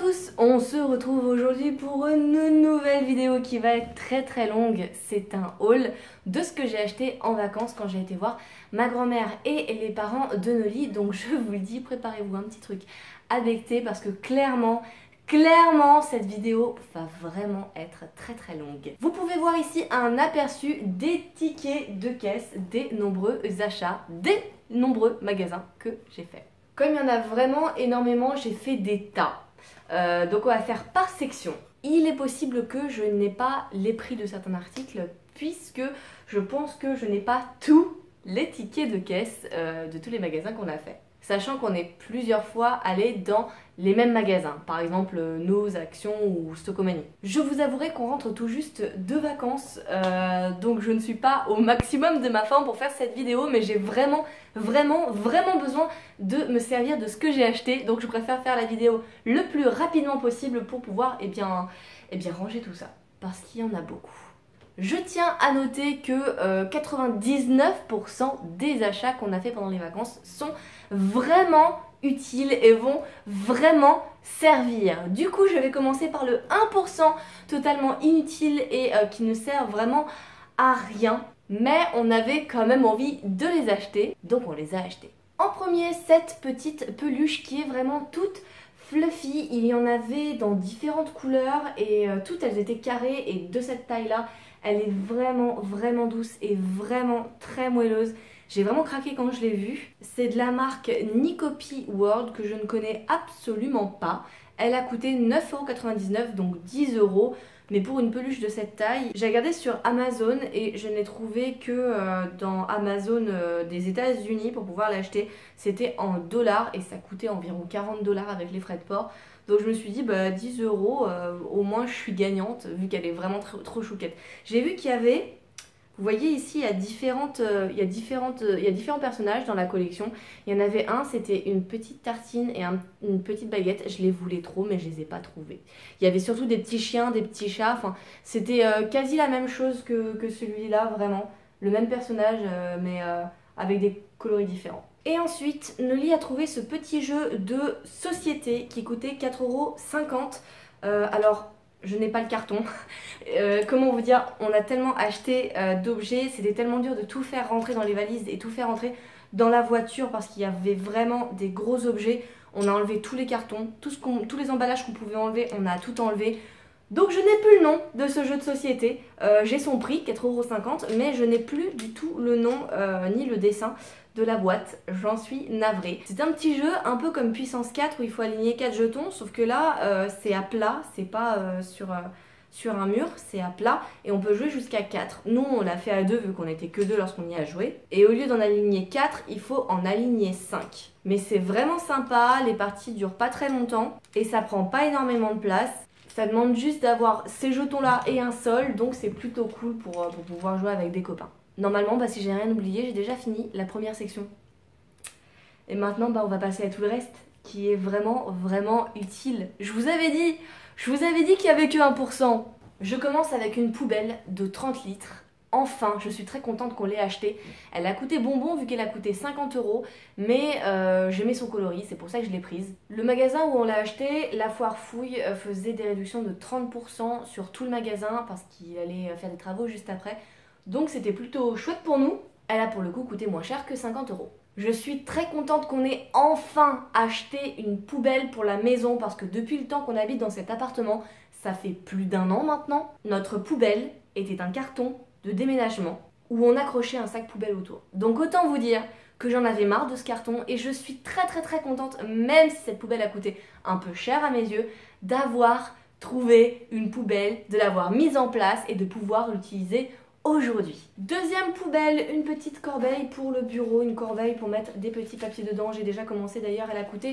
tous, on se retrouve aujourd'hui pour une nouvelle vidéo qui va être très longue. C'est un haul de ce que j'ai acheté en vacances quand j'ai été voir ma grand-mère et les parents de Noli. Donc je vous le dis, préparez-vous un petit truc avec thé parce que clairement cette vidéo va vraiment être très longue. Vous pouvez voir ici un aperçu des tickets de caisse des nombreux achats, des nombreux magasins que j'ai fait. Comme il y en a vraiment énormément, j'ai fait des tas. Donc on va faire par section. Il est possible que je n'ai pas les prix de certains articles puisque je pense que je n'ai pas tous les tickets de caisse de tous les magasins qu'on a fait. Sachant qu'on est plusieurs fois allé dans les mêmes magasins, par exemple Nos, Action ou Stockomanie. Je vous avouerai qu'on rentre tout juste de vacances, donc je ne suis pas au maximum de ma forme pour faire cette vidéo, mais j'ai vraiment besoin de me servir de ce que j'ai acheté, donc je préfère faire la vidéo le plus rapidement possible pour pouvoir ranger tout ça, parce qu'il y en a beaucoup. Je tiens à noter que 99% des achats qu'on a fait pendant les vacances sont vraiment utiles et vont vraiment servir. Du coup, je vais commencer par le 1% totalement inutile et qui ne sert vraiment à rien. Mais on avait quand même envie de les acheter, donc on les a achetés. En premier, cette petite peluche qui est vraiment toute fluffy. Il y en avait dans différentes couleurs et toutes elles étaient carrées et de cette taille-là. Elle est vraiment douce et vraiment très moelleuse. J'ai vraiment craqué quand je l'ai vue. C'est de la marque Nicopy World que je ne connais absolument pas. Elle a coûté 9,99 €, donc 10 €. Mais pour une peluche de cette taille, j'ai regardé sur Amazon et je n'ai trouvé que dans Amazon des États-Unis pour pouvoir l'acheter. C'était en dollars et ça coûtait environ 40 $ avec les frais de port. Donc je me suis dit, 10 €, au moins je suis gagnante vu qu'elle est vraiment trop chouquette. J'ai vu qu'il y avait, vous voyez ici, il y a différents personnages dans la collection. Il y en avait un, c'était une petite tartine et une petite baguette. Je les voulais trop, mais je les ai pas trouvés. Il y avait surtout des petits chiens, des petits chats. Enfin, c'était quasi la même chose que celui-là, vraiment. Le même personnage, mais avec des coloris différents. Et ensuite, Noli a trouvé ce petit jeu de société qui coûtait 4,50 €. Alors, je n'ai pas le carton. Comment vous dire, on a tellement acheté d'objets, c'était tellement dur de tout faire rentrer dans les valises et tout faire rentrer dans la voiture parce qu'il y avait vraiment des gros objets. On a enlevé tous les cartons, tous les emballages qu'on pouvait enlever, on a tout enlevé. Donc je n'ai plus le nom de ce jeu de société. J'ai son prix, 4,50 €, mais je n'ai plus du tout le nom ni le dessin de la boîte, j'en suis navrée. C'est un petit jeu un peu comme Puissance 4 où il faut aligner 4 jetons, sauf que là c'est à plat, c'est pas sur un mur, c'est à plat et on peut jouer jusqu'à 4. Nous on l'a fait à 2 vu qu'on était que 2 lorsqu'on y a joué. Et au lieu d'en aligner 4, il faut en aligner 5. Mais c'est vraiment sympa, les parties durent pas très longtemps et ça prend pas énormément de place. Ça demande juste d'avoir ces jetons là et un sol, donc c'est plutôt cool pour pouvoir jouer avec des copains. Normalement, si j'ai rien oublié, j'ai déjà fini la première section. Et maintenant, on va passer à tout le reste, qui est vraiment utile. Je vous avais dit qu'il n'y avait que 1%. Je commence avec une poubelle de 30 litres. Enfin, je suis très contente qu'on l'ait achetée. Elle a coûté bonbon vu qu'elle a coûté 50 €, mais j'aimais son coloris, c'est pour ça que je l'ai prise. Le magasin où on l'a acheté, la foire fouille, faisait des réductions de 30% sur tout le magasin parce qu'il allait faire des travaux juste après. Donc c'était plutôt chouette pour nous. Elle a pour le coup coûté moins cher que 50 €. Je suis très contente qu'on ait enfin acheté une poubelle pour la maison parce que depuis le temps qu'on habite dans cet appartement, ça fait plus d'1 an maintenant, notre poubelle était un carton de déménagement où on accrochait un sac poubelle autour. Donc autant vous dire que j'en avais marre de ce carton et je suis très contente, même si cette poubelle a coûté un peu cher à mes yeux, d'avoir trouvé une poubelle, de l'avoir mise en place et de pouvoir l'utiliser aujourd'hui. Deuxième poubelle, une petite corbeille pour le bureau, une corbeille pour mettre des petits papiers dedans. J'ai déjà commencé d'ailleurs, elle a coûté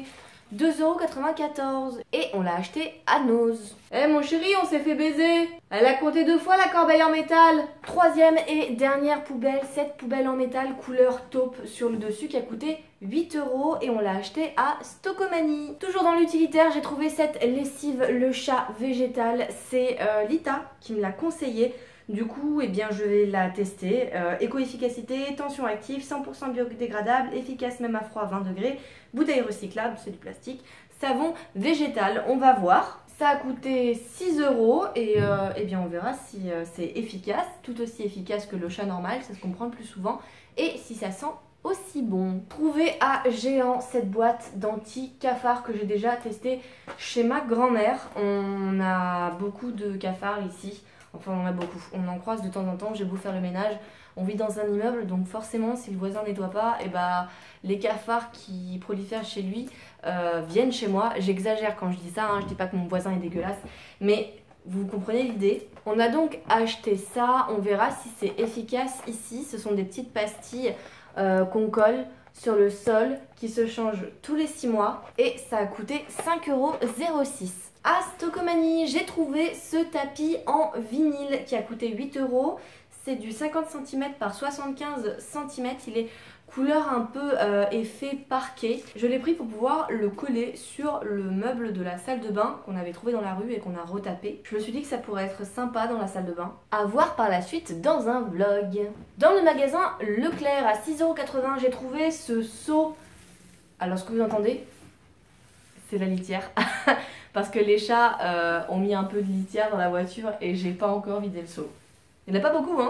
2,94 € et on l'a acheté à Nose. Eh mon chéri, on s'est fait baiser. Elle a compté 2 fois la corbeille en métal. Troisième et dernière poubelle, cette poubelle en métal couleur taupe sur le dessus qui a coûté 8 € et on l'a acheté à Stockomanie. Toujours dans l'utilitaire, j'ai trouvé cette lessive Le Chat végétal. C'est Lita qui me l'a conseillé. Du coup, eh bien, je vais la tester. Éco-efficacité, tension active, 100% biodégradable, efficace même à froid 20 degrés, bouteille recyclable, c'est du plastique, savon végétal, on va voir. Ça a coûté 6 € et eh bien on verra si c'est efficace, tout aussi efficace que le chat normal, ça se comprend le plus souvent, et si ça sent aussi bon. Trouvé à Géant cette boîte d'anti-cafard que j'ai déjà testé chez ma grand-mère. On a beaucoup de cafards ici, enfin on en a beaucoup, on en croise de temps en temps, j'ai beau faire le ménage. On vit dans un immeuble, donc forcément si le voisin nettoie pas, et bah les cafards qui prolifèrent chez lui viennent chez moi. J'exagère quand je dis ça, hein, je dis pas que mon voisin est dégueulasse, mais vous comprenez l'idée. On a donc acheté ça, on verra si c'est efficace ici. Ce sont des petites pastilles qu'on colle sur le sol qui se changent tous les 6 mois et ça a coûté 5,06 €. À Stocomanie, j'ai trouvé ce tapis en vinyle qui a coûté 8 €. C'est du 50 cm par 75 cm. Il est couleur un peu effet parquet. Je l'ai pris pour pouvoir le coller sur le meuble de la salle de bain qu'on avait trouvé dans la rue et qu'on a retapé. Je me suis dit que ça pourrait être sympa dans la salle de bain. À voir par la suite dans un vlog. Dans le magasin Leclerc à 6,80 €, j'ai trouvé ce seau. Alors ce que vous entendez, c'est la litière. Parce que les chats ont mis un peu de litière dans la voiture et j'ai pas encore vidé le seau. Il n'y en a pas beaucoup, hein,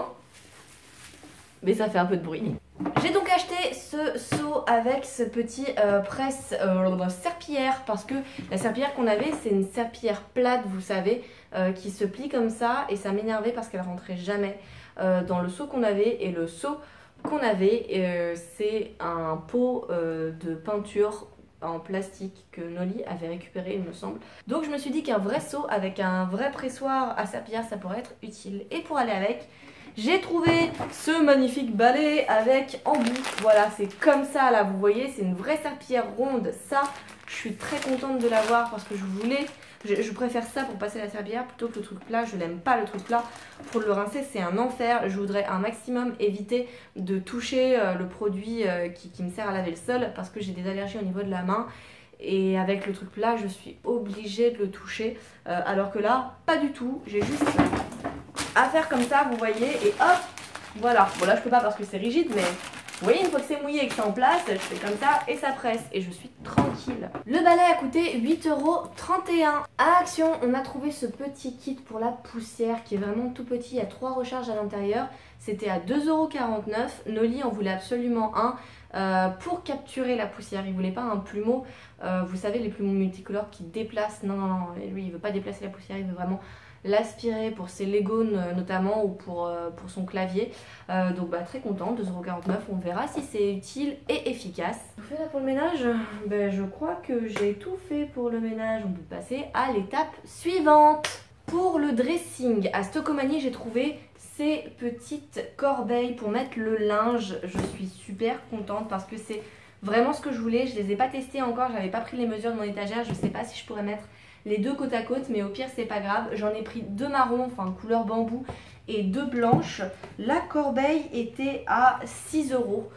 mais ça fait un peu de bruit. J'ai donc acheté ce seau avec ce petit presse serpillière parce que la serpillière qu'on avait, c'est une serpillière plate, vous savez, qui se plie comme ça et ça m'énervait parce qu'elle rentrait jamais dans le seau qu'on avait. Et le seau qu'on avait, c'est un pot de peinture en plastique que Nolly avait récupéré, il me semble. Donc je me suis dit qu'un vrai seau avec un vrai pressoir à serpillière, ça pourrait être utile. Et pour aller avec, j'ai trouvé ce magnifique balai avec embout. Voilà, c'est comme ça là, vous voyez, c'est une vraie serpillière ronde. Ça, je suis très contente de l'avoir parce que je préfère ça pour passer la serpillière plutôt que le truc plat. Je n'aime pas le truc plat. Pour le rincer, c'est un enfer. Je voudrais un maximum éviter de toucher le produit qui me sert à laver le sol parce que j'ai des allergies au niveau de la main. Et avec le truc plat, je suis obligée de le toucher. Alors que là, pas du tout. J'ai juste à faire comme ça, vous voyez, et hop, voilà. Bon là je peux pas parce que c'est rigide, mais vous voyez, une fois que c'est mouillé et que c'est en place, je fais comme ça et ça presse et je suis tranquille. Le balai a coûté 8,31 €. À Action, on a trouvé ce petit kit pour la poussière qui est vraiment tout petit, il y a 3 recharges à l'intérieur. C'était à 2,49 €. Nolly en voulait absolument un pour capturer la poussière. Il voulait pas un plumeau, vous savez, les plumeaux multicolores qui déplacent. Non, non, non, lui il veut pas déplacer la poussière, il veut vraiment l'aspirer pour ses Legos notamment ou pour son clavier. Donc bah, très contente, 2,49 €. On verra si c'est utile et efficace. Tout fait là pour le ménage? Ben, je crois que j'ai tout fait pour le ménage. On peut passer à l'étape suivante. Pour le dressing, à Stocomanie, j'ai trouvé ces petites corbeilles pour mettre le linge. Je suis super contente parce que c'est vraiment ce que je voulais. Je les ai pas testées encore, j'avais pas pris les mesures de mon étagère. Je sais pas si je pourrais mettre les deux côte à côte, mais au pire c'est pas grave. J'en ai pris 2 marrons, enfin couleur bambou, et 2 blanches. La corbeille était à 6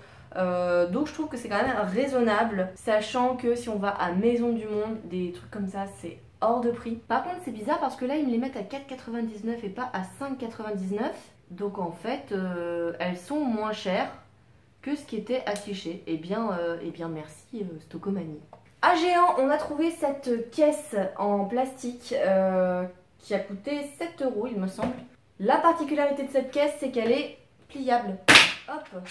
€. Donc je trouve que c'est quand même raisonnable, sachant que si on va à Maison du Monde, des trucs comme ça c'est hors de prix. Par contre c'est bizarre parce que là ils me les mettent à 4,99 € et pas à 5,99 €. Donc en fait elles sont moins chères que ce qui était affiché. Eh bien merci Stocomanie. À Géant, on a trouvé cette caisse en plastique qui a coûté 7 € il me semble. La particularité de cette caisse, c'est qu'elle est pliable. Hop.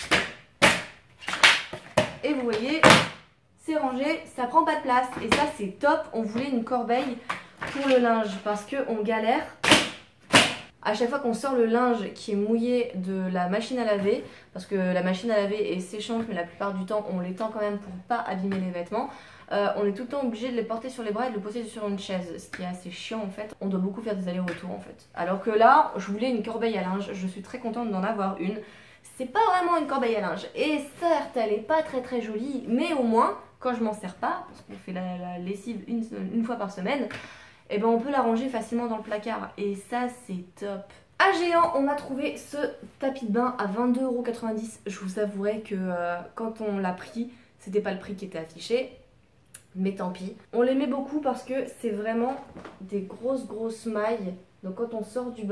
Et vous voyez, c'est rangé, ça prend pas de place. Et ça, c'est top. On voulait une corbeille pour le linge parce qu'on galère. À chaque fois qu'on sort le linge qui est mouillé de la machine à laver, parce que la machine à laver est séchante, mais la plupart du temps on l'étend quand même pour pas abîmer les vêtements, on est tout le temps obligé de les porter sur les bras et de le poser sur une chaise, ce qui est assez chiant en fait. On doit beaucoup faire des allers-retours en fait. Alors que là, je voulais une corbeille à linge, je suis très contente d'en avoir une. C'est pas vraiment une corbeille à linge, et certes elle est pas très jolie, mais au moins, quand je m'en sers pas, parce qu'on fait la lessive une fois par semaine, et ben on peut la ranger facilement dans le placard et ça c'est top. À Géant, on a trouvé ce tapis de bain à 22,90 €. Je vous avouerai que quand on l'a pris, c'était pas le prix qui était affiché, mais tant pis. On l'aimait beaucoup parce que c'est vraiment des grosses mailles. Donc quand on sort du bain,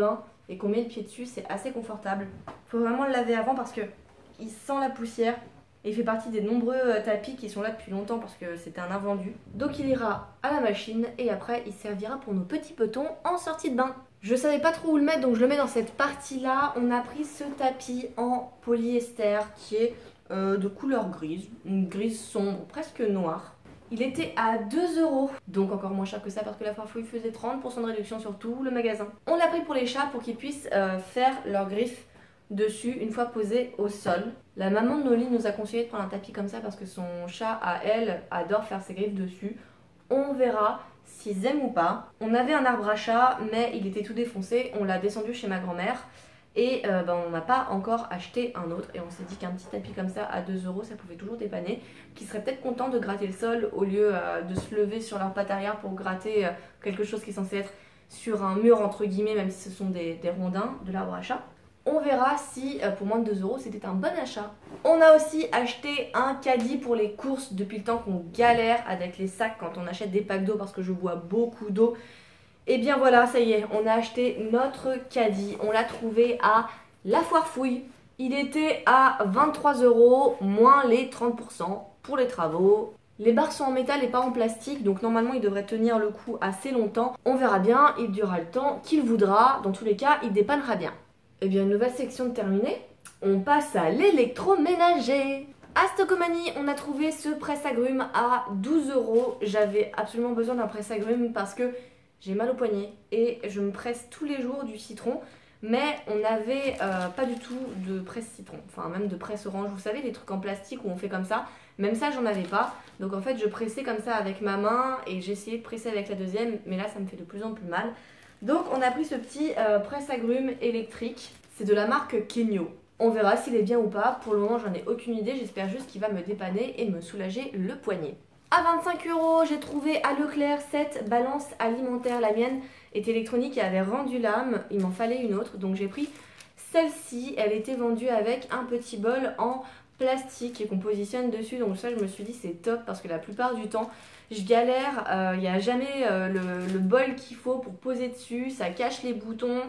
et qu'on met le pied dessus, c'est assez confortable. Faut vraiment le laver avant parce que il sent la poussière et il fait partie des nombreux tapis qui sont là depuis longtemps parce que c'était un invendu. Donc il ira à la machine et après il servira pour nos petits petons en sortie de bain. Je savais pas trop où le mettre donc je le mets dans cette partie là. On a pris ce tapis en polyester qui est de couleur grise, une grise sombre, presque noire. Il était à 2 €, donc encore moins cher que ça parce que la Farfouille faisait 30% de réduction sur tout le magasin. On l'a pris pour les chats pour qu'ils puissent faire leurs griffes dessus une fois posés au sol. La maman de Noli nous a conseillé de prendre un tapis comme ça parce que son chat à elle adore faire ses griffes dessus. On verra s'ils aiment ou pas. On avait un arbre à chat mais il était tout défoncé, on l'a descendu chez ma grand-mère et on n'a pas encore acheté un autre et on s'est dit qu'un petit tapis comme ça à 2 € ça pouvait toujours dépanner, qui serait peut-être content de gratter le sol au lieu de se lever sur leurs pattes arrière pour gratter quelque chose qui est censé être sur un mur entre guillemets même si ce sont des rondins de l'arbre à chat. On verra si pour moins de 2 € c'était un bon achat. On a aussi acheté un caddie pour les courses depuis le temps qu'on galère avec les sacs quand on achète des packs d'eau parce que je bois beaucoup d'eau. Et bien voilà, ça y est, on a acheté notre caddie. On l'a trouvé à la Foire Fouille. Il était à 23 € moins les 30% pour les travaux. Les barres sont en métal et pas en plastique, donc normalement il devrait tenir le coup assez longtemps. On verra bien, il durera le temps qu'il voudra. Dans tous les cas, il dépannera bien. Et bien une nouvelle section de terminée, on passe à l'électroménager. À Stockomanie, on a trouvé ce presse-agrumes à 12 €. J'avais absolument besoin d'un presse-agrumes parce que j'ai mal au poignet et je me presse tous les jours du citron. Mais on n'avait pas du tout de presse citron, enfin même de presse orange. Vous savez, les trucs en plastique où on fait comme ça, même ça j'en avais pas. Donc en fait je pressais comme ça avec ma main et j'essayais de presser avec la deuxième, mais là ça me fait de plus en plus mal. Donc on a pris ce petit presse-agrumes électrique, c'est de la marque Kenyo. On verra s'il est bien ou pas, pour le moment j'en ai aucune idée, j'espère juste qu'il va me dépanner et me soulager le poignet. À 25 €, j'ai trouvé à Leclerc cette balance alimentaire. La mienne est électronique et avait rendu l'âme, il m'en fallait une autre, donc j'ai pris celle-ci. Elle était vendue avec un petit bol en plastique et qu'on positionne dessus, donc ça je me suis dit c'est top parce que la plupart du temps je galère, il n'y a jamais le bol qu'il faut pour poser dessus, ça cache les boutons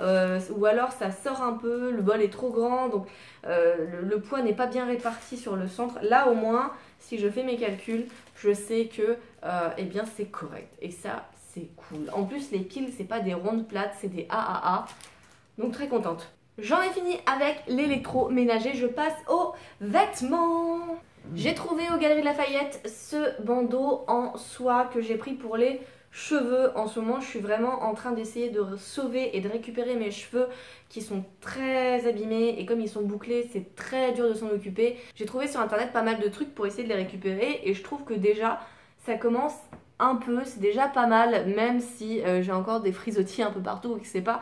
ou alors ça sort un peu, le bol est trop grand donc le poids n'est pas bien réparti sur le centre. Là au moins si je fais mes calculs je sais que eh bien c'est correct et ça c'est cool. En plus les piles c'est pas des rondes plates, c'est des AAA, donc très contente. J'en ai fini avec l'électroménager, je passe aux vêtements. J'ai trouvé aux Galeries Lafayette ce bandeau en soie que j'ai pris pour les cheveux. En ce moment je suis vraiment en train d'essayer de sauver et de récupérer mes cheveux qui sont très abîmés et comme ils sont bouclés c'est très dur de s'en occuper. J'ai trouvé sur internet pas mal de trucs pour essayer de les récupérer et je trouve que déjà ça commence un peu, c'est déjà pas mal même si j'ai encore des frisottis un peu partout et que c'est pas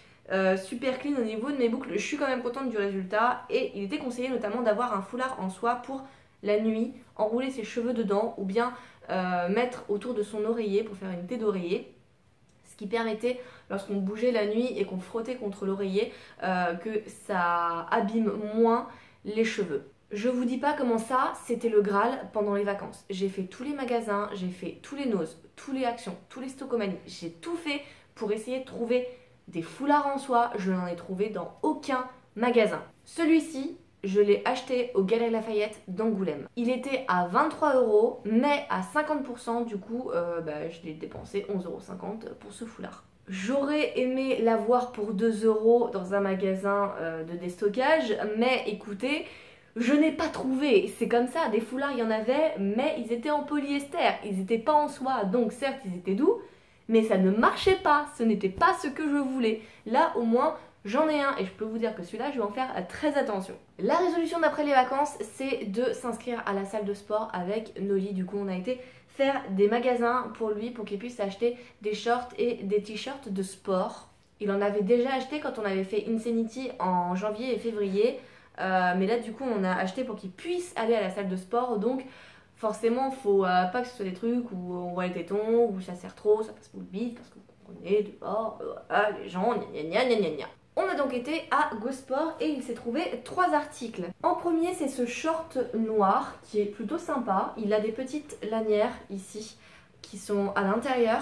super clean au niveau de mes boucles. Je suis quand même contente du résultat et il était conseillé notamment d'avoir un foulard en soie pour la nuit, enrouler ses cheveux dedans ou bien mettre autour de son oreiller pour faire une tête d'oreiller, ce qui permettait lorsqu'on bougeait la nuit et qu'on frottait contre l'oreiller que ça abîme moins les cheveux. Je vous dis pas comment ça, c'était le Graal pendant les vacances. J'ai fait tous les magasins, j'ai fait tous les Nose, tous les Actions, tous les Stockomanie, j'ai tout fait pour essayer de trouver des foulards en soie, je n'en ai trouvé dans aucun magasin. Celui-ci, je l'ai acheté au Galeries Lafayette d'Angoulême. Il était à 23 € mais à 50% du coup je l'ai dépensé 11,50 € pour ce foulard. J'aurais aimé l'avoir pour 2 € dans un magasin de déstockage, mais écoutez, je n'ai pas trouvé. C'est comme ça, des foulards il y en avait, mais ils étaient en polyester, ils n'étaient pas en soie, donc certes ils étaient doux, mais ça ne marchait pas, ce n'était pas ce que je voulais. Là au moins j'en ai un et je peux vous dire que celui-là je vais en faire très attention. La résolution d'après les vacances c'est de s'inscrire à la salle de sport avec Noli. Du coup on a été faire des magasins pour lui pour qu'il puisse acheter des shorts et des t-shirts de sport. Il en avait déjà acheté quand on avait fait Insanity en janvier et février, mais là du coup on a acheté pour qu'il puisse aller à la salle de sport. Donc forcément faut pas que ce soit des trucs où on voit les tétons, où ça serre trop, ça passe pour le bide parce que vous comprenez dehors, les gens, gna gna gna gna gna. On a donc été à GoSport et il s'est trouvé 3 articles. En premier c'est ce short noir qui est plutôt sympa, il a des petites lanières ici qui sont à l'intérieur.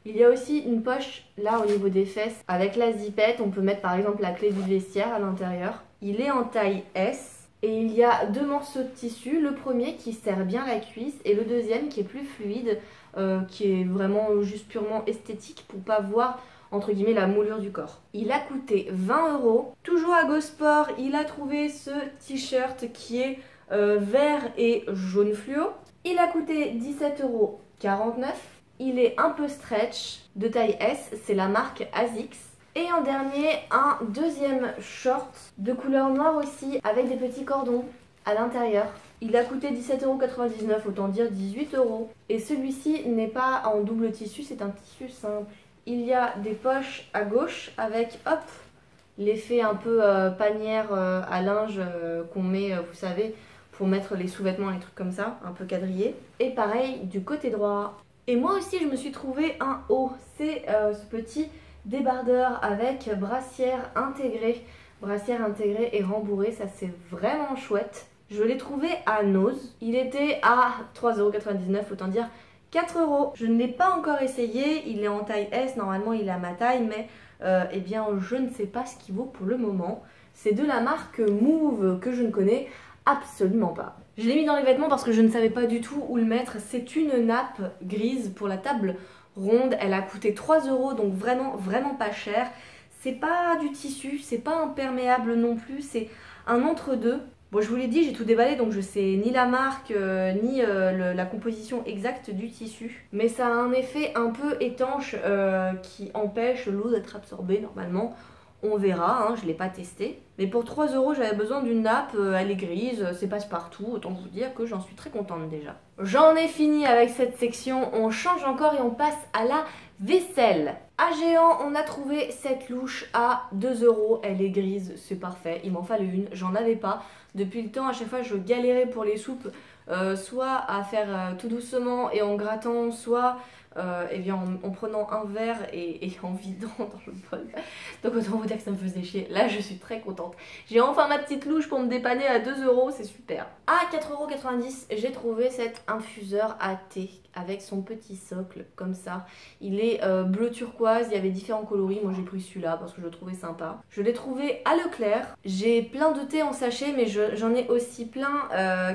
Il y a aussi une poche là au niveau des fesses avec la zipette. On peut mettre par exemple la clé du vestiaire à l'intérieur. Il est en taille S et il y a deux morceaux de tissu. Le premier qui serre bien la cuisse et le deuxième qui est plus fluide, qui est vraiment juste purement esthétique pour pas voir entre guillemets la moulure du corps. Il a coûté 20 €. Toujours à Go Sport, il a trouvé ce t-shirt qui est vert et jaune fluo. Il a coûté 17,49 €. Il est un peu stretch, de taille S, c'est la marque ASICS. Et en dernier, un deuxième short de couleur noire aussi, avec des petits cordons à l'intérieur. Il a coûté 17,99 €, autant dire 18 €. Et celui-ci n'est pas en double tissu, c'est un tissu simple. Il y a des poches à gauche avec, hop, l'effet un peu panière à linge qu'on met, vous savez, pour mettre les sous-vêtements, les trucs comme ça, un peu quadrillé. Et pareil du côté droit. Et moi aussi je me suis trouvé un haut, c'est ce petit débardeur avec brassière intégrée. Brassière intégrée et rembourrée, ça c'est vraiment chouette. Je l'ai trouvé à Nose, il était à 3,99 €, autant dire 4 €. Je ne l'ai pas encore essayé, il est en taille S, normalement il est à ma taille, mais eh bien je ne sais pas ce qu'il vaut pour le moment. C'est de la marque Move que je ne connais absolument pas. Je l'ai mis dans les vêtements parce que je ne savais pas du tout où le mettre. C'est une nappe grise pour la table ronde. Elle a coûté 3 €, donc vraiment pas cher. C'est pas du tissu, c'est pas imperméable non plus, c'est un entre-deux. Bon, je vous l'ai dit, j'ai tout déballé, donc je sais ni la marque, ni la composition exacte du tissu. Mais ça a un effet un peu étanche qui empêche l'eau d'être absorbée normalement. On verra, hein, je ne l'ai pas testé. Mais pour 3 € j'avais besoin d'une nappe, elle est grise, c'est passe-partout, autant vous dire que j'en suis très contente déjà. J'en ai fini avec cette section, on change encore et on passe à la vaisselle. À Géant, on a trouvé cette louche à 2 €, elle est grise, c'est parfait, il m'en fallait une, j'en avais pas. Depuis le temps, à chaque fois je galérais pour les soupes, soit à faire tout doucement et en grattant, soit eh bien, en prenant un verre et en vidant dans le bol. Donc autant vous dire que ça me faisait chier. Là je suis très contente. J'ai enfin ma petite louche pour me dépanner à 2 €, c'est super. À 4,90 €, j'ai trouvé cet infuseur à thé avec son petit socle comme ça. Il est bleu turquoise, il y avait différents coloris. Moi j'ai pris celui-là parce que je le trouvais sympa. Je l'ai trouvé à Leclerc. J'ai plein de thé en sachet, mais j'en ai aussi plein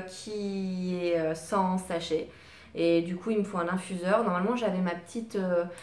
qui est sans sachet. Et du coup il me faut un infuseur. Normalement j'avais ma petite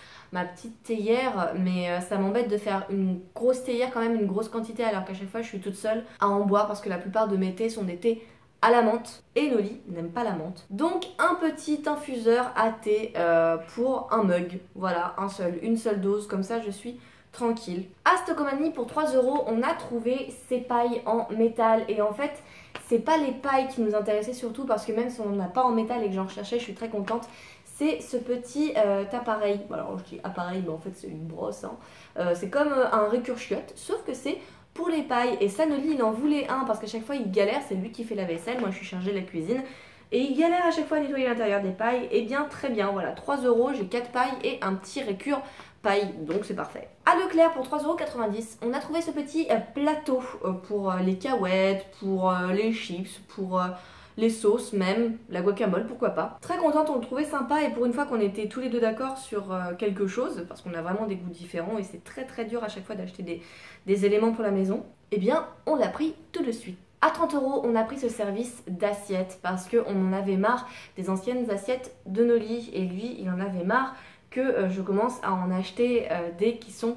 théière, mais ça m'embête de faire une grosse théière, quand même une grosse quantité, alors qu'à chaque fois je suis toute seule à en boire parce que la plupart de mes thés sont des thés à la menthe et Noli n'aime pas la menthe. Donc un petit infuseur à thé pour un mug, voilà, une seule dose, comme ça je suis tranquille. À Stocomanie pour 3 €, on a trouvé ces pailles en métal et en fait c'est pas les pailles qui nous intéressaient surtout parce que même si on n'en a pas en métal et que j'en recherchais, je suis très contente. C'est ce petit appareil, alors je dis appareil mais en fait c'est une brosse, hein. C'est comme un récure-chiotte sauf que c'est pour les pailles et Sanoli il en voulait un parce qu'à chaque fois il galère, c'est lui qui fait la vaisselle, moi je suis chargée de la cuisine. Et il galère à chaque fois à nettoyer l'intérieur des pailles, et bien très bien, voilà 3 €, j'ai 4 pailles et un petit récure paille, donc c'est parfait. À Leclerc pour 3,90 €, on a trouvé ce petit plateau pour les cahuètes, pour les chips, pour les sauces même, la guacamole, pourquoi pas. Très contente, on le trouvait sympa et pour une fois qu'on était tous les deux d'accord sur quelque chose, parce qu'on a vraiment des goûts différents et c'est très dur à chaque fois d'acheter des éléments pour la maison, eh bien on l'a pris tout de suite. À 30 €, on a pris ce service d'assiettes parce qu'on en avait marre des anciennes assiettes de Noli et lui il en avait marre que je commence à en acheter des qui sont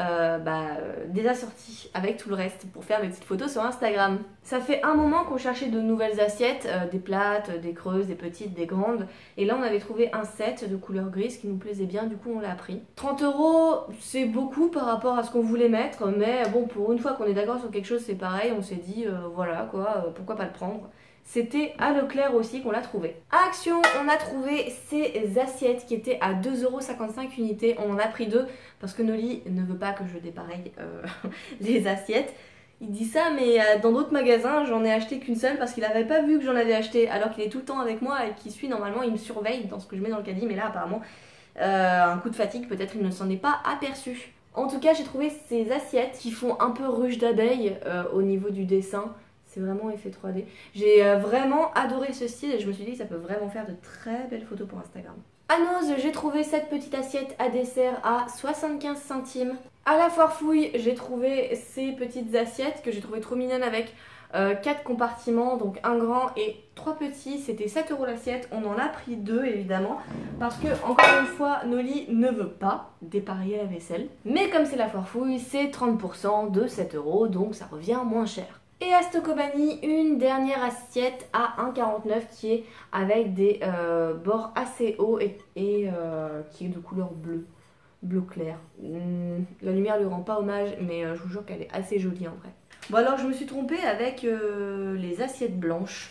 des assortis avec tout le reste pour faire mes petites photos sur Instagram. Ça fait un moment qu'on cherchait de nouvelles assiettes, des plates, des creuses, des petites, des grandes. Et là on avait trouvé un set de couleur grise qui nous plaisait bien, du coup on l'a pris. 30 € c'est beaucoup par rapport à ce qu'on voulait mettre, mais bon pour une fois qu'on est d'accord sur quelque chose c'est pareil, on s'est dit voilà quoi, pourquoi pas le prendre. C'était à Leclerc aussi qu'on l'a trouvé. À Action, on a trouvé ces assiettes qui étaient à 2,55 € unité. On en a pris 2 parce que Noli ne veut pas que je dépareille les assiettes. Il dit ça, mais dans d'autres magasins, j'en ai acheté qu'une seule parce qu'il n'avait pas vu que j'en avais acheté. Alors qu'il est tout le temps avec moi et qu'il suit normalement, il me surveille dans ce que je mets dans le caddie. Mais là, apparemment, un coup de fatigue, peut-être il ne s'en est pas aperçu. En tout cas, j'ai trouvé ces assiettes qui font un peu ruche d'abeille au niveau du dessin. C'est vraiment effet 3D. J'ai vraiment adoré ce style et je me suis dit que ça peut vraiment faire de très belles photos pour Instagram. À Noz, j'ai trouvé cette petite assiette à dessert à 75 centimes. À la foire fouille, j'ai trouvé ces petites assiettes que j'ai trouvé trop mignonnes avec 4 compartiments, donc un grand et 3 petits. C'était 7 € l'assiette. On en a pris 2 évidemment parce que, encore une fois, Noli ne veut pas dépareiller la vaisselle. Mais comme c'est la foire fouille, c'est 30% de 7 € donc ça revient moins cher. Et à Stokobani, une dernière assiette à 1,49 qui est avec des bords assez hauts et qui est de couleur bleue, bleu clair. La lumière lui rend pas hommage, mais je vous jure qu'elle est assez jolie en vrai. Bon alors je me suis trompée avec les assiettes blanches.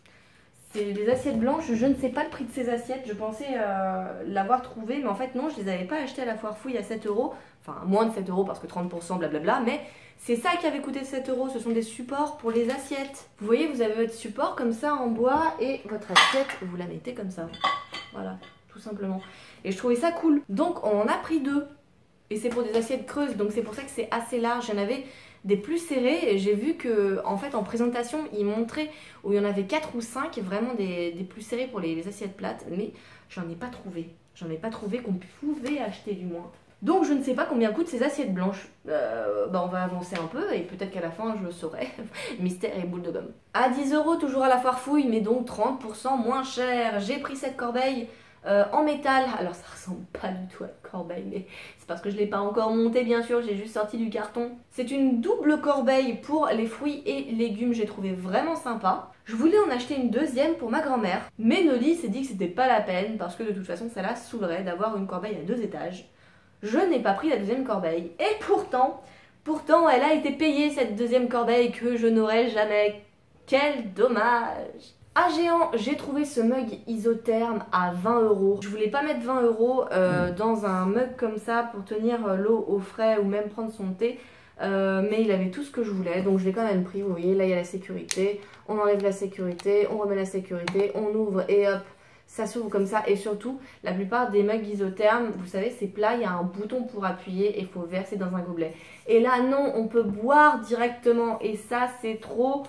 C'est des assiettes blanches, je ne sais pas le prix de ces assiettes, je pensais l'avoir trouvé, mais en fait non, je les avais pas achetées à la foire fouille à 7 €, enfin moins de 7 € parce que 30% blablabla, mais c'est ça qui avait coûté 7 €, ce sont des supports pour les assiettes. Vous voyez, vous avez votre support comme ça en bois et votre assiette, vous la mettez comme ça. Voilà, tout simplement. Et je trouvais ça cool, donc on en a pris 2. Et c'est pour des assiettes creuses, donc c'est pour ça que c'est assez large. J'en avais des plus serrés et j'ai vu que en fait en présentation ils montraient où il y en avait 4 ou 5 vraiment des plus serrés pour les assiettes plates, mais j'en ai pas trouvé. J'en ai pas trouvé qu'on pouvait acheter du moins. Donc je ne sais pas combien coûtent ces assiettes blanches. On va avancer un peu et peut-être qu'à la fin je le saurai. Mystère et boule de gomme. À 10 € toujours à la foire fouille, mais donc 30% moins cher. J'ai pris cette corbeille en métal. Alors ça ressemble pas du tout à la corbeille, mais c'est parce que je l'ai pas encore montée bien sûr, j'ai juste sorti du carton. C'est une double corbeille pour les fruits et légumes, j'ai trouvé vraiment sympa. Je voulais en acheter une deuxième pour ma grand-mère, mais Noli s'est dit que c'était pas la peine parce que de toute façon ça la saoulerait d'avoir une corbeille à 2 étages. Je n'ai pas pris la deuxième corbeille et pourtant elle a été payée cette deuxième corbeille que je n'aurai jamais. Quel dommage! À Géant, j'ai trouvé ce mug isotherme à 20 €. Je voulais pas mettre 20 € dans un mug comme ça pour tenir l'eau au frais ou même prendre son thé. Mais il avait tout ce que je voulais, donc je l'ai quand même pris. Vous voyez, là il y a la sécurité. On enlève la sécurité, on remet la sécurité, on ouvre et hop, ça s'ouvre comme ça. Et surtout, la plupart des mugs isothermes, vous savez, c'est plat, il y a un bouton pour appuyer et il faut verser dans un gobelet. Et là non, on peut boire directement et ça c'est trop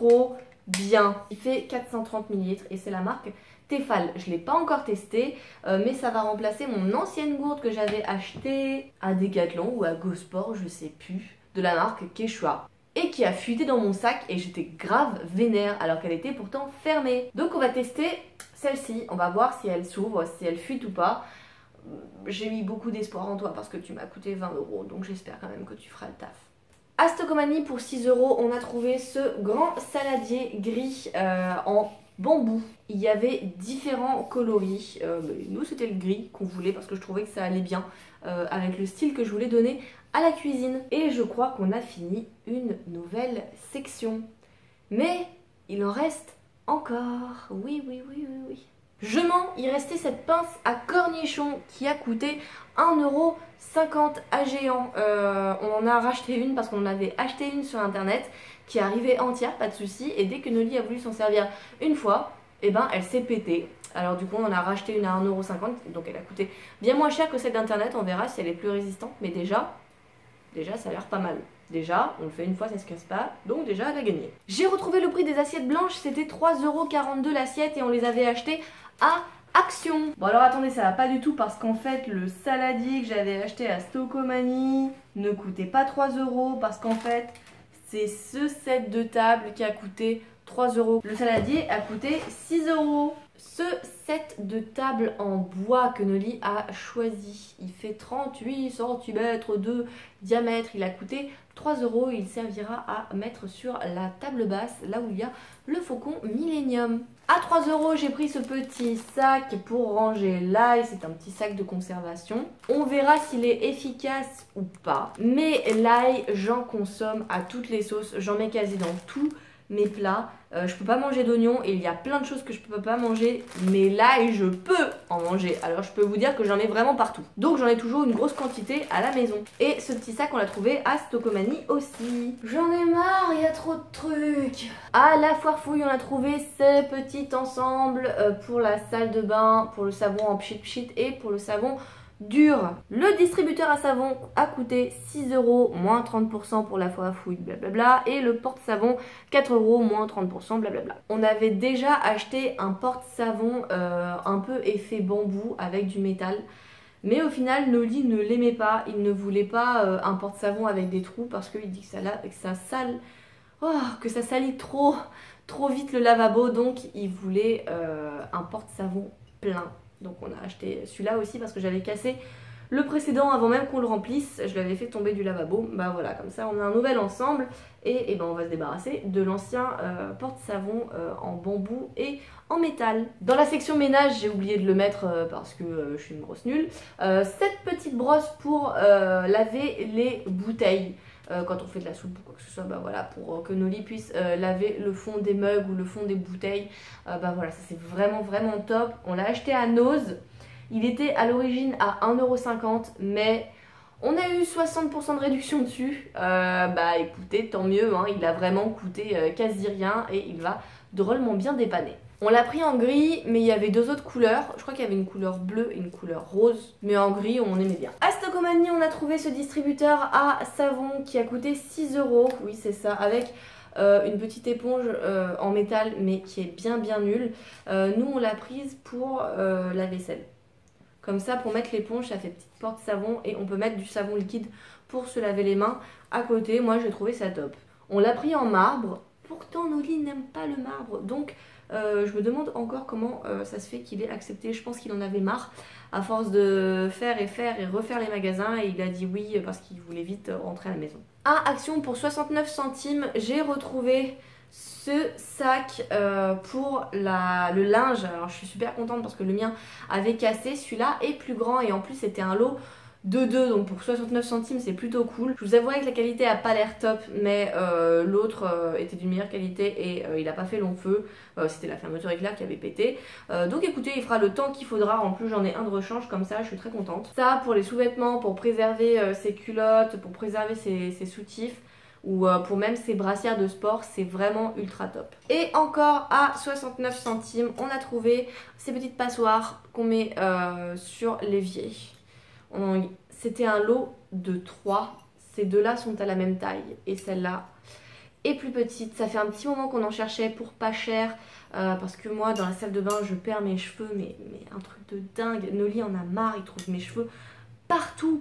bien. Il fait 430 ml et c'est la marque Tefal. Je ne l'ai pas encore testé, mais ça va remplacer mon ancienne gourde que j'avais achetée à Decathlon ou à Gosport, je sais plus, de la marque Quechua. Et qui a fuité dans mon sac et j'étais grave vénère alors qu'elle était pourtant fermée. Donc on va tester celle-ci, on va voir si elle s'ouvre, si elle fuite ou pas. J'ai mis beaucoup d'espoir en toi parce que tu m'as coûté 20 €, donc j'espère quand même que tu feras le taf. À Stokobani, pour 6 €, on a trouvé ce grand saladier gris en bambou. Il y avait différents coloris. Nous, c'était le gris qu'on voulait parce que je trouvais que ça allait bien avec le style que je voulais donner à la cuisine. Et je crois qu'on a fini une nouvelle section. Mais il en reste encore. Oui. Je mens, il restait cette pince à cornichons qui a coûté 1,50 € à Géant. On en a racheté une parce qu'on en avait acheté une sur internet qui arrivait entière, pas de souci. Et dès que Noli a voulu s'en servir une fois, eh ben elle s'est pétée. Alors du coup on en a racheté une à 1,50 €, donc elle a coûté bien moins cher que celle d'internet. On verra si elle est plus résistante, mais déjà ça a l'air pas mal. Déjà, on le fait une fois, ça se casse pas, donc déjà elle a gagné. J'ai retrouvé le prix des assiettes blanches, c'était 3,42 € l'assiette et on les avait achetées à Action. Bon alors attendez, ça va pas du tout parce qu'en fait le saladier que j'avais acheté à Stokobani ne coûtait pas 3 € parce qu'en fait c'est ce set de table qui a coûté 3 €. Le saladier a coûté 6 €. Ce set de table en bois que Noli a choisi, il fait 38 cm de diamètre, il a coûté 3 €, il servira à mettre sur la table basse, là où il y a le faucon Millennium. À 3 €, j'ai pris ce petit sac pour ranger l'ail, c'est un petit sac de conservation. On verra s'il est efficace ou pas, mais l'ail, j'en consomme à toutes les sauces, j'en mets quasi dans tous mes plats. Je peux pas manger d'oignons et il y a plein de choses que je peux pas manger, mais l'ail je peux en manger. Alors je peux vous dire que j'en ai vraiment partout. Donc j'en ai toujours une grosse quantité à la maison. Et ce petit sac on l'a trouvé à Stokobani aussi. J'en ai marre, il y a trop de trucs. À la foire fouille on a trouvé ce petit ensemble pour la salle de bain, pour le savon en pchit pchit et pour le savon dur. Le distributeur à savon a coûté 6 € moins 30% pour la fois à fouille, blablabla. Et le porte-savon 4 € moins 30%, blablabla. On avait déjà acheté un porte-savon un peu effet bambou avec du métal. Mais au final, Noli ne l'aimait pas. Il ne voulait pas un porte-savon avec des trous parce qu'il dit que ça salit trop vite le lavabo. Donc il voulait un porte-savon plein. Donc on a acheté celui-là aussi parce que j'avais cassé le précédent avant même qu'on le remplisse. Je l'avais fait tomber du lavabo. Bah voilà, comme ça on a un nouvel ensemble. Et ben on va se débarrasser de l'ancien porte-savon en bambou et en métal. Dans la section ménage, j'ai oublié de le mettre parce que je suis une grosse nulle. Cette petite brosse pour laver les bouteilles. Quand on fait de la soupe ou quoi que ce soit, bah voilà, pour que Noli puisse laver le fond des mugs ou le fond des bouteilles. Bah voilà, ça c'est vraiment top. On l'a acheté à Nose. Il était à l'origine à 1,50 €, mais on a eu 60% de réduction dessus. Bah écoutez, tant mieux, hein, il a vraiment coûté quasi rien et il va drôlement bien dépanner. On l'a pris en gris, mais il y avait deux autres couleurs. Je crois qu'il y avait une couleur bleue et une couleur rose. Mais en gris, on aimait bien. À Stockomanie, on a trouvé ce distributeur à savon qui a coûté 6 €. Oui, c'est ça, avec une petite éponge en métal, mais qui est bien nulle. Nous, on l'a prise pour la vaisselle. Comme ça, pour mettre l'éponge, ça fait petite porte savon et on peut mettre du savon liquide pour se laver les mains à côté. Moi, j'ai trouvé ça top. On l'a pris en marbre. Pourtant, Noli n'aime pas le marbre. Donc, je me demande encore comment ça se fait qu'il ait accepté. Je pense qu'il en avait marre à force de faire et refaire les magasins. Et il a dit oui parce qu'il voulait vite rentrer à la maison. À Action, pour 69 centimes, j'ai retrouvé ce sac pour le linge. Alors je suis super contente parce que le mien avait cassé. Celui-là est plus grand et en plus c'était un lot de 2, donc pour 69 centimes c'est plutôt cool. Je vous avouerai que la qualité a pas l'air top, mais l'autre était d'une meilleure qualité et il a pas fait long feu. C'était la fermeture éclair qui avait pété. Donc écoutez, il fera le temps qu'il faudra. En plus j'en ai un de rechange, comme ça je suis très contente. Ça pour les sous-vêtements, pour préserver ses culottes, pour préserver ses soutifs, ou pour même ces brassières de sport, c'est vraiment ultra top. Et encore à 69 centimes, on a trouvé ces petites passoires qu'on met sur l'évier. C'était un lot de 3. Ces deux-là sont à la même taille et celle-là est plus petite. Ça fait un petit moment qu'on en cherchait pour pas cher parce que moi, dans la salle de bain, je perds mes cheveux, mais un truc de dingue. Noli en a marre, il trouve mes cheveux partout.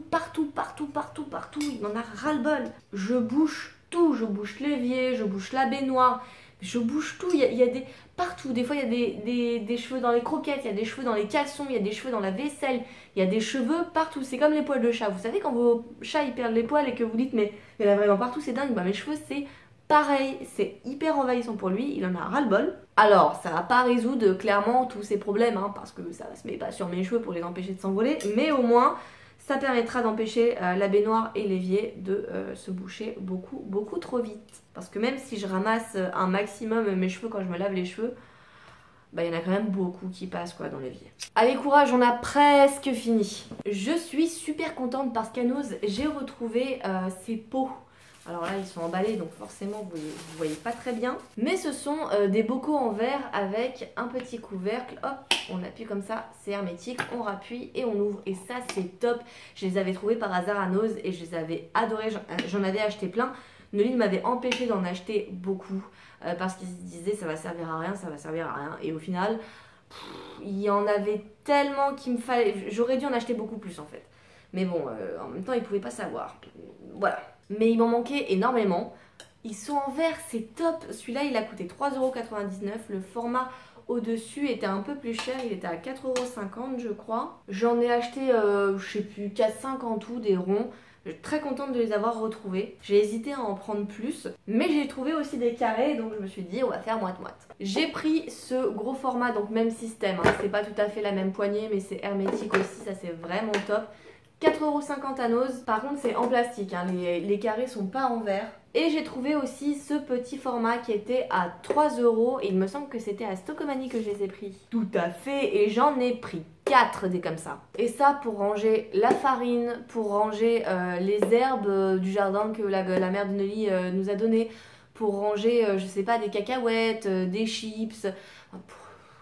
Il en a ras-le-bol. Je bouche tout, je bouche l'évier, je bouche la baignoire, je bouche tout. Il y a des partout. Des fois, il y a des cheveux dans les croquettes, il y a des cheveux dans les caleçons, il y a des cheveux dans la vaisselle, il y a des cheveux partout. C'est comme les poils de chat. Vous savez, quand vos chats ils perdent les poils et que vous dites, mais il y en a vraiment partout, c'est dingue. Bah, mes cheveux, c'est pareil. C'est hyper envahissant pour lui. Il en a ras-le-bol. Alors, ça va pas résoudre clairement tous ces problèmes, hein, parce que ça se met pas sur mes cheveux pour les empêcher de s'envoler, mais au moins ça permettra d'empêcher la baignoire et l'évier de se boucher beaucoup trop vite. Parce que même si je ramasse un maximum mes cheveux quand je me lave les cheveux, bah il y en a quand même beaucoup qui passent quoi dans l'évier. Allez courage, on a presque fini. Je suis super contente parce qu'à Nose, j'ai retrouvé ces pots. Alors là, ils sont emballés, donc forcément, vous voyez pas très bien. Mais ce sont des bocaux en verre avec un petit couvercle. Hop, on appuie comme ça, c'est hermétique. On rappuie et on ouvre. Et ça, c'est top. Je les avais trouvés par hasard à Nose et je les avais adorés. J'en avais acheté plein. Noli m'avait empêché d'en acheter beaucoup parce qu'il se disait ça va servir à rien, ça va servir à rien. Et au final, il y en avait tellement qu'il me fallait... J'aurais dû en acheter beaucoup plus en fait. Mais bon, en même temps, il ne pouvait pas savoir. Voilà. Mais il m'en manquait énormément. Ils sont en verre, c'est top. Celui-là, il a coûté 3,99 €. Le format au-dessus était un peu plus cher. Il était à 4,50 € je crois. J'en ai acheté, je sais plus, 4-5 en tout, des ronds. Je suis très contente de les avoir retrouvés. J'ai hésité à en prendre plus. Mais j'ai trouvé aussi des carrés, donc je me suis dit, on va faire moite-moite. J'ai pris ce gros format, donc même système. Hein. C'est pas tout à fait la même poignée, mais c'est hermétique aussi. Ça, c'est vraiment top. 4,50 € à Nose. Par contre, c'est en plastique, hein. Les carrés sont pas en verre. Et j'ai trouvé aussi ce petit format qui était à 3 €. Et il me semble que c'était à Stockomanie que je les ai pris. Tout à fait. Et j'en ai pris 4 des comme ça. Et ça pour ranger la farine, pour ranger les herbes du jardin que la mère de Noli nous a donné, pour ranger, je sais pas, des cacahuètes, des chips.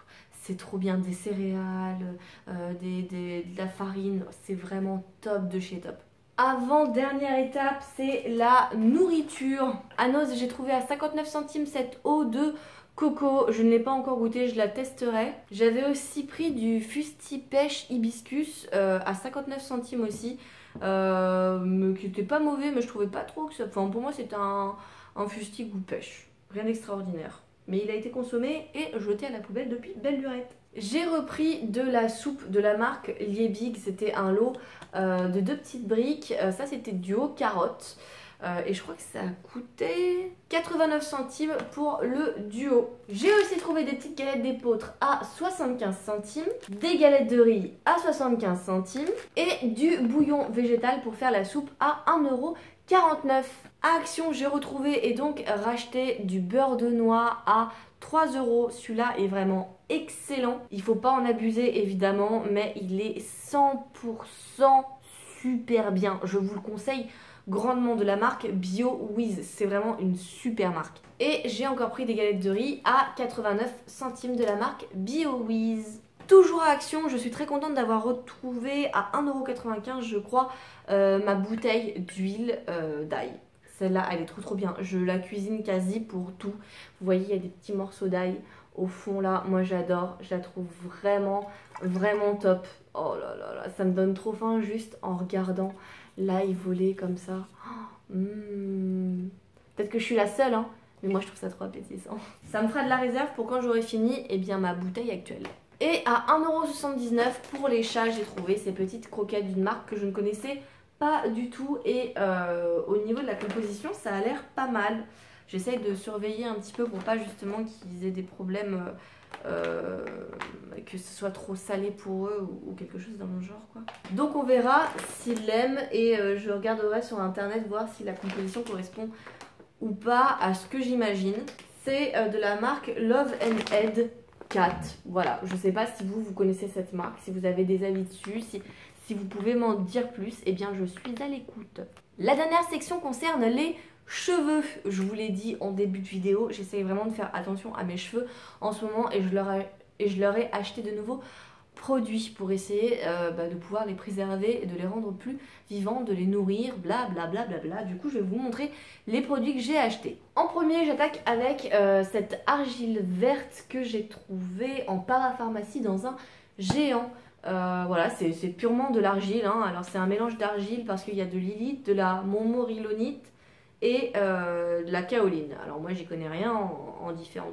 c'est trop bien, des céréales, de la farine, c'est vraiment top de chez top. Avant dernière étape, c'est la nourriture. À Noz, j'ai trouvé à 59 centimes cette eau de coco. Je ne l'ai pas encore goûté, je la testerai. J'avais aussi pris du fusti pêche hibiscus à 59 centimes aussi. Qui était pas mauvais, mais je trouvais pas trop que ça. Enfin, pour moi, c'était un fusti goût pêche. Rien d'extraordinaire. Mais il a été consommé et jeté à la poubelle depuis belle lurette. J'ai repris de la soupe de la marque Liebig. C'était un lot de 2 petites briques. Ça, c'était duo carotte. Et je crois que ça a coûté 89 centimes pour le duo. J'ai aussi trouvé des petites galettes d'épeautre à 75 centimes, des galettes de riz à 75 centimes et du bouillon végétal pour faire la soupe à 1,49 €. À Action, j'ai retrouvé et donc racheté du beurre de noix à 3 €. Celui-là est vraiment excellent. Il ne faut pas en abuser évidemment, mais il est 100% super bien. Je vous le conseille grandement, de la marque BioWiz. C'est vraiment une super marque. Et j'ai encore pris des galettes de riz à 89 centimes de la marque BioWiz. Toujours à Action, je suis très contente d'avoir retrouvé à 1,95 € je crois ma bouteille d'huile d'ail. Celle-là, elle est trop bien. Je la cuisine quasi pour tout. Vous voyez, il y a des petits morceaux d'ail au fond là. Moi, j'adore. Je la trouve vraiment top. Oh là là là, ça me donne trop faim juste en regardant l'ail voler comme ça. Peut-être que je suis la seule, hein, mais moi je trouve ça trop appétissant. Ça me fera de la réserve pour quand j'aurai fini ma bouteille actuelle. Et à 1,79 € pour les chats, j'ai trouvé ces petites croquettes d'une marque que je ne connaissais pas du tout. Et au niveau de la composition, ça a l'air pas mal. J'essaye de surveiller un petit peu pour pas justement qu'ils aient des problèmes, que ce soit trop salé pour eux ou quelque chose dans le genre quoi. Donc on verra s'ils l'aiment et je regarderai sur internet voir si la composition correspond ou pas à ce que j'imagine. C'est de la marque Love and Head Cat. Voilà, je sais pas si vous connaissez cette marque, si vous avez des avis dessus, si vous pouvez m'en dire plus, eh bien je suis à l'écoute. La dernière section concerne les cheveux. Je vous l'ai dit en début de vidéo, j'essaye vraiment de faire attention à mes cheveux en ce moment et je leur ai acheté de nouveaux produits pour essayer de pouvoir les préserver et de les rendre plus vivants, de les nourrir, blablabla. Du coup, je vais vous montrer les produits que j'ai achetés. En premier, j'attaque avec cette argile verte que j'ai trouvée en parapharmacie dans un géant. Voilà, c'est purement de l'argile, hein. Alors c'est un mélange d'argile parce qu'il y a de l'illite, de la montmorillonite et de la kaoline. Alors moi j'y connais rien en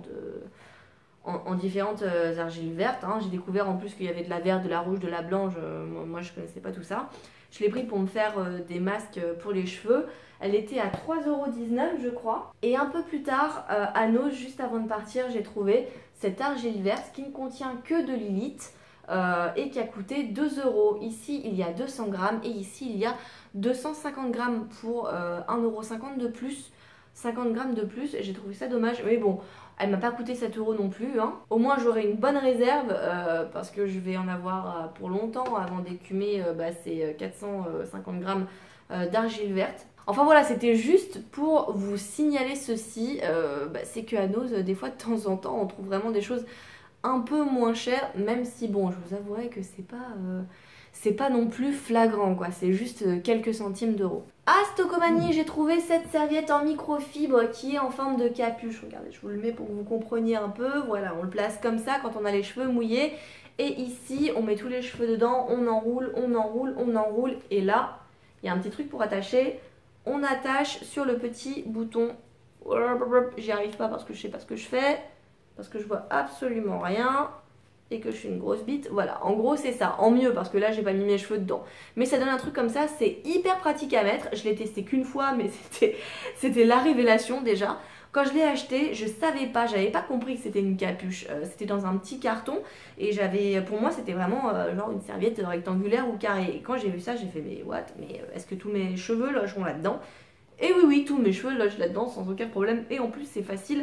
différentes argiles vertes, hein. J'ai découvert en plus qu'il y avait de la verte, de la rouge, de la blanche. Moi je connaissais pas tout ça. Je l'ai pris pour me faire des masques pour les cheveux. Elle était à 3,19 € je crois. Et un peu plus tard, à Noz, juste avant de partir, j'ai trouvé cette argile verte qui ne contient que de l'illite. Et qui a coûté 2 €. Ici il y a 200 grammes et ici il y a 250 grammes pour 1,50 € de plus, 50 grammes de plus. J'ai trouvé ça dommage, mais bon, elle m'a pas coûté 7 € non plus, hein. Au moins j'aurai une bonne réserve parce que je vais en avoir pour longtemps avant d'écumer ces 450 grammes d'argile verte. Enfin voilà, c'était juste pour vous signaler ceci, c'est qu'à Noz, des fois de temps en temps on trouve vraiment des choses un peu moins cher, même si bon, je vous avouerai que c'est pas non plus flagrant quoi, c'est juste quelques centimes d'euros. À Stocomanie, j'ai trouvé cette serviette en microfibre qui est en forme de capuche. Regardez, je vous le mets pour que vous compreniez un peu. Voilà, on le place comme ça quand on a les cheveux mouillés. Et ici, on met tous les cheveux dedans, on enroule, on enroule, on enroule. Et là, il y a un petit truc pour attacher. On attache sur le petit bouton. J'y arrive pas parce que je sais pas ce que je fais. Parce que je vois absolument rien et que je suis une grosse bite. Voilà, en gros c'est ça, en mieux parce que là j'ai pas mis mes cheveux dedans. Mais ça donne un truc comme ça, c'est hyper pratique à mettre. Je l'ai testé qu'une fois mais c'était la révélation déjà. Quand je l'ai acheté, je savais pas, j'avais pas compris que c'était une capuche. C'était dans un petit carton et pour moi c'était vraiment genre une serviette rectangulaire ou carrée. Et quand j'ai vu ça, j'ai fait mais what? Mais est-ce que tous mes cheveux logeront là-dedans? Et oui, tous mes cheveux logent là-dedans sans aucun problème et en plus c'est facile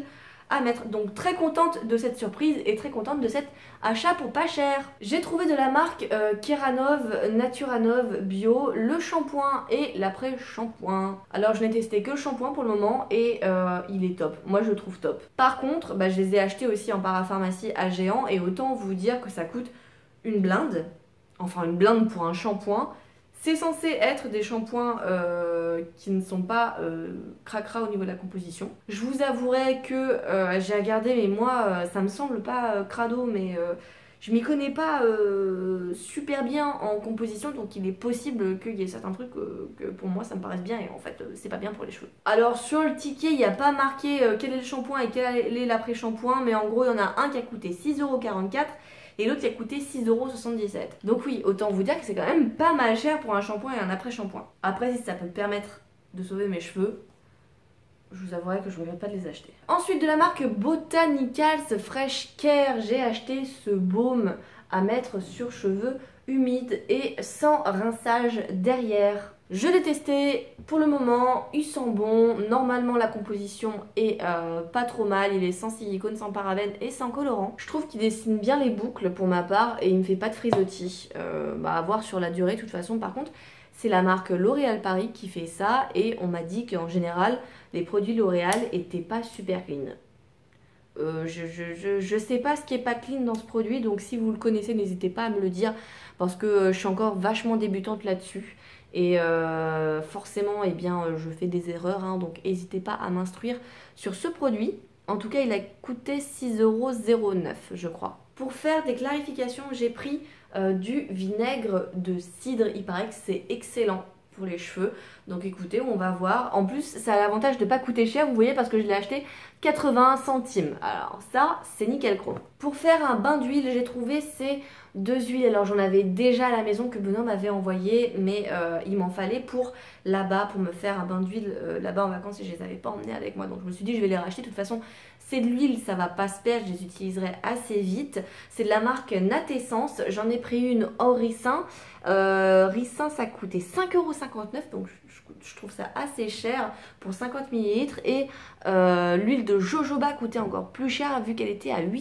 à mettre. Donc très contente de cette surprise et très contente de cet achat pour pas cher. J'ai trouvé de la marque Keranov Naturanov Bio le shampoing et l'après-shampoing. Alors je n'ai testé que le shampoing pour le moment et il est top. Moi je le trouve top. Par contre, bah, je les ai achetés aussi en parapharmacie à Géant et autant vous dire que ça coûte une blinde. Enfin une blinde pour un shampoing. C'est censé être des shampoings qui ne sont pas cracra au niveau de la composition. Je vous avouerai que j'ai regardé, mais moi, ça me semble pas crado, mais je m'y connais pas super bien en composition, donc il est possible qu'il y ait certains trucs que pour moi ça me paraisse bien et en fait c'est pas bien pour les cheveux. Alors sur le ticket, il n'y a pas marqué quel est le shampoing et quel est l'après-shampoing, mais en gros il y en a un qui a coûté 6,44 € et l'autre qui a coûté 6,77 €. Donc oui, autant vous dire que c'est quand même pas mal cher pour un shampoing et un après-shampoing. Après, si ça peut me permettre de sauver mes cheveux, je vous avouerai que je ne regrette pas de les acheter. Ensuite, de la marque Botanicals Fresh Care, j'ai acheté ce baume à mettre sur cheveux humides et sans rinçage derrière. Je l'ai testé, pour le moment, il sent bon. Normalement, la composition est pas trop mal. Il est sans silicone, sans parabènes et sans colorant. Je trouve qu'il dessine bien les boucles pour ma part et il me fait pas de frisottis. À voir sur la durée, de toute façon. Par contre, c'est la marque L'Oréal Paris qui fait ça et on m'a dit qu'en général, les produits L'Oréal étaient pas super clean. Je sais pas ce qui est pas clean dans ce produit, donc si vous le connaissez, n'hésitez pas à me le dire parce que je suis encore vachement débutante là-dessus. Et forcément, eh bien, je fais des erreurs, hein, donc n'hésitez pas à m'instruire sur ce produit. En tout cas, il a coûté 6,09 €, je crois. Pour faire des clarifications, j'ai pris du vinaigre de cidre. Il paraît que c'est excellent pour les cheveux. Donc écoutez, on va voir. En plus, ça a l'avantage de ne pas coûter cher, vous voyez, parce que je l'ai acheté 80 centimes. Alors ça, c'est nickel chrome. Pour faire un bain d'huile, j'ai trouvé ces deux huiles. Alors j'en avais déjà à la maison que Benoît m'avait envoyé, mais il m'en fallait pour là-bas, pour me faire un bain d'huile là-bas en vacances et je les avais pas emmenés avec moi. Donc je me suis dit, je vais les racheter. De toute façon, c'est de l'huile, ça va pas se perdre, je les utiliserai assez vite. C'est de la marque Natessence. J'en ai pris une hors ricin. Ricin, ça coûtait 5,59 €, donc je trouve ça assez cher pour 50 ml. Et l'huile de jojoba coûtait encore plus cher vu qu'elle était à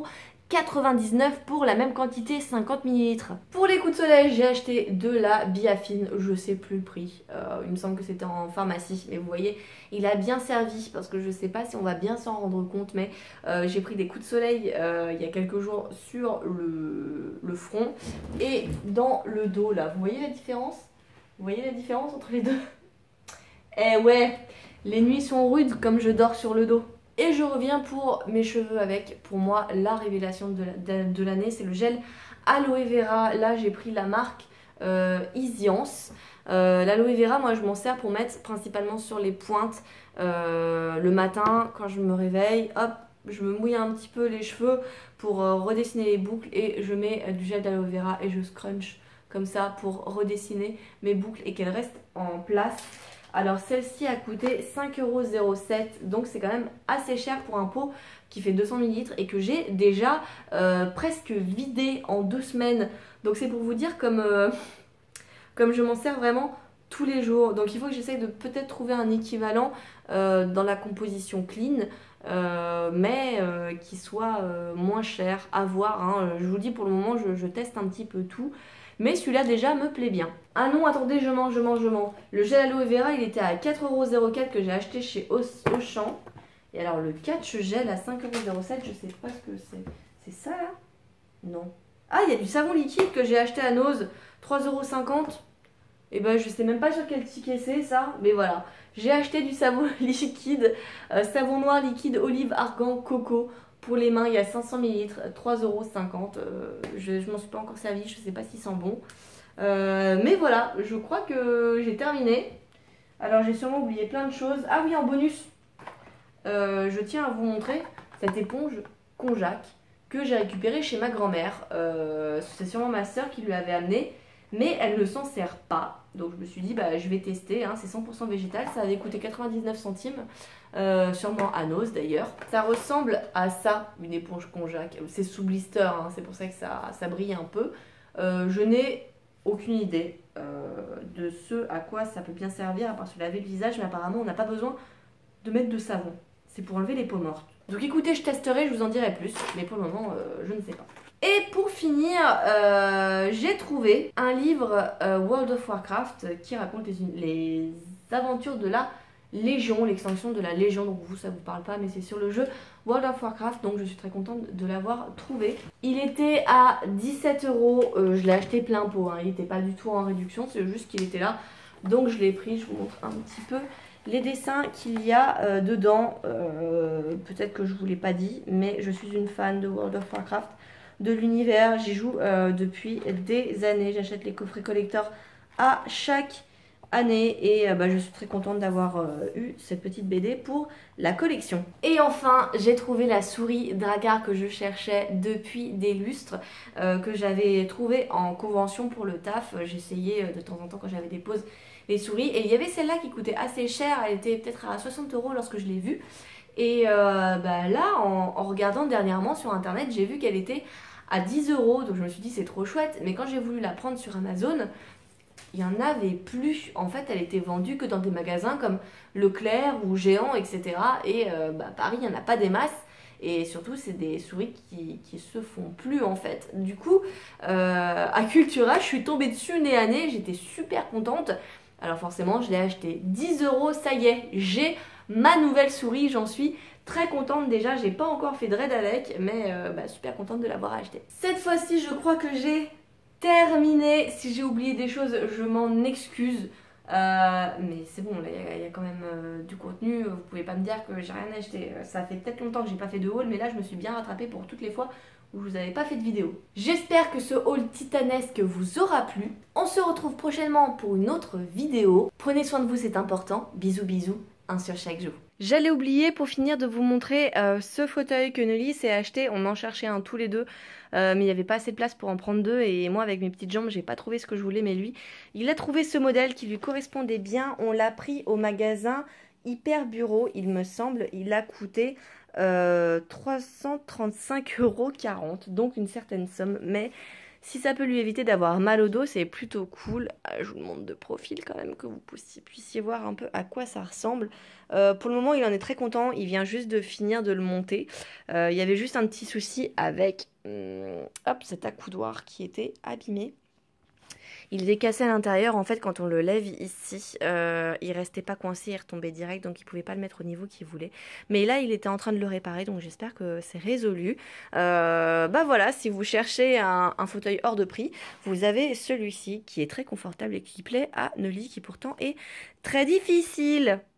8,99 € pour la même quantité, 50 ml. Pour les coups de soleil, j'ai acheté de la Biafine, je sais plus le prix. Il me semble que c'était en pharmacie, mais vous voyez, il a bien servi parce que je sais pas si on va bien s'en rendre compte, mais j'ai pris des coups de soleil il y a quelques jours sur le front et dans le dos là. Vous voyez la différence? Vous voyez la différence entre les deux? Eh ouais, les nuits sont rudes comme je dors sur le dos. Et je reviens pour mes cheveux avec, pour moi, la révélation de l'année, c'est le gel Aloe Vera. Là, j'ai pris la marque Easiance. L'aloe Vera, moi, je m'en sers pour mettre principalement sur les pointes le matin quand je me réveille. Hop, je me mouille un petit peu les cheveux pour redessiner les boucles et je mets du gel d'aloe vera et je scrunch comme ça pour redessiner mes boucles et qu'elles restent en place. Alors celle-ci a coûté 5,07 €, donc c'est quand même assez cher pour un pot qui fait 200 ml et que j'ai déjà presque vidé en 2 semaines. Donc c'est pour vous dire comme je m'en sers vraiment tous les jours. Donc il faut que j'essaye de peut-être trouver un équivalent dans la composition clean, mais qui soit moins cher, à voir. Hein. Je vous dis pour le moment je teste un petit peu tout. Mais celui-là déjà me plaît bien. Ah non, attendez, je mens. Le gel aloe vera, il était à 4,04 € que j'ai acheté chez Auchan. Et alors le catch gel à 5,07 €, je sais pas ce que c'est. C'est ça là? Non. Ah, il y a du savon liquide que j'ai acheté à Nose, 3,50 €. Et ben je sais même pas sur quel ticket c'est ça, mais voilà. J'ai acheté du savon liquide, savon noir liquide olive argan coco. Pour les mains, il y a 500 ml, 3,50 €. Je m'en suis pas encore servi, je sais pas s'ils sont bons. Mais voilà, je crois que j'ai terminé. Alors j'ai sûrement oublié plein de choses. Ah oui, en bonus, je tiens à vous montrer cette éponge Konjac que j'ai récupérée chez ma grand-mère. C'est sûrement ma soeur qui lui avait amené, mais elle ne s'en sert pas. Donc je me suis dit, bah, je vais tester, hein, c'est 100% végétal, ça avait coûté 99 centimes, sûrement à Nose d'ailleurs. Ça ressemble à ça, une éponge Konjac, c'est sous blister, hein, c'est pour ça que ça brille un peu. Je n'ai aucune idée de ce à quoi ça peut bien servir, à part se laver le visage, mais apparemment on n'a pas besoin de mettre de savon, c'est pour enlever les peaux mortes. Donc écoutez, je testerai, je vous en dirai plus, mais pour le moment, je ne sais pas. Et pour finir, j'ai trouvé un livre World of Warcraft qui raconte les aventures de la Légion, l'extension de la Légion. Donc vous, ça vous parle pas, mais c'est sur le jeu World of Warcraft, donc je suis très contente de l'avoir trouvé. Il était à 17 €, je l'ai acheté plein pot, hein. Il n'était pas du tout en réduction, c'est juste qu'il était là. Donc je l'ai pris, je vous montre un petit peu les dessins qu'il y a dedans. Peut-être que je ne vous l'ai pas dit, mais je suis une fan de World of Warcraft, de l'univers. J'y joue depuis des années. J'achète les coffrets collector à chaque année et je suis très contente d'avoir eu cette petite BD pour la collection. Et enfin, j'ai trouvé la souris Drakkar que je cherchais depuis des lustres, que j'avais trouvé en convention pour le taf. J'essayais de temps en temps quand j'avais des pauses les souris, et il y avait celle-là qui coûtait assez cher, elle était peut-être à 60 € lorsque je l'ai vue. Et là, en regardant dernièrement sur internet, j'ai vu qu'elle était à 10 €, donc je me suis dit c'est trop chouette, mais quand j'ai voulu la prendre sur Amazon, il n'y en avait plus. En fait, elle était vendue que dans des magasins comme Leclerc ou Géant, etc. Et Paris, il n'y en a pas des masses. Et surtout, c'est des souris qui se font plus en fait. Du coup, à Cultura, je suis tombée dessus nez à nez, j'étais super contente. Alors forcément, je l'ai acheté 10 €, ça y est, j'ai ma nouvelle souris, j'en suis très contente déjà. J'ai pas encore fait de raid avec, mais super contente de l'avoir acheté. Cette fois-ci, je crois que j'ai terminé. Si j'ai oublié des choses, je m'en excuse. Mais c'est bon, là il y a quand même du contenu. Vous pouvez pas me dire que j'ai rien acheté. Ça fait peut-être longtemps que j'ai pas fait de haul, mais là je me suis bien rattrapée pour toutes les fois où je vous avais pas fait de vidéo. J'espère que ce haul titanesque vous aura plu. On se retrouve prochainement pour une autre vidéo. Prenez soin de vous, c'est important. Bisous bisous, un sur chaque jour. J'allais oublier pour finir de vous montrer ce fauteuil que Nelly s'est acheté. On en cherchait un tous les deux, mais il n'y avait pas assez de place pour en prendre deux. Et moi, avec mes petites jambes, j'ai pas trouvé ce que je voulais. Mais lui, il a trouvé ce modèle qui lui correspondait bien. On l'a pris au magasin Hyper Bureau, il me semble. Il a coûté 335,40 €, donc une certaine somme. Mais si ça peut lui éviter d'avoir mal au dos, c'est plutôt cool. Je vous le montre de profil quand même, que vous puissiez voir un peu à quoi ça ressemble. Pour le moment, il en est très content. Il vient juste de finir de le monter. Il y avait juste un petit souci avec cet accoudoir qui était abîmé. Il était cassé à l'intérieur. En fait, quand on le lève ici, il restait pas coincé, il retombait direct, donc il pouvait pas le mettre au niveau qu'il voulait. Mais là, il était en train de le réparer, donc j'espère que c'est résolu. Voilà, si vous cherchez un fauteuil hors de prix, vous avez celui-ci qui est très confortable et qui plaît à Nelly, qui pourtant est très difficile.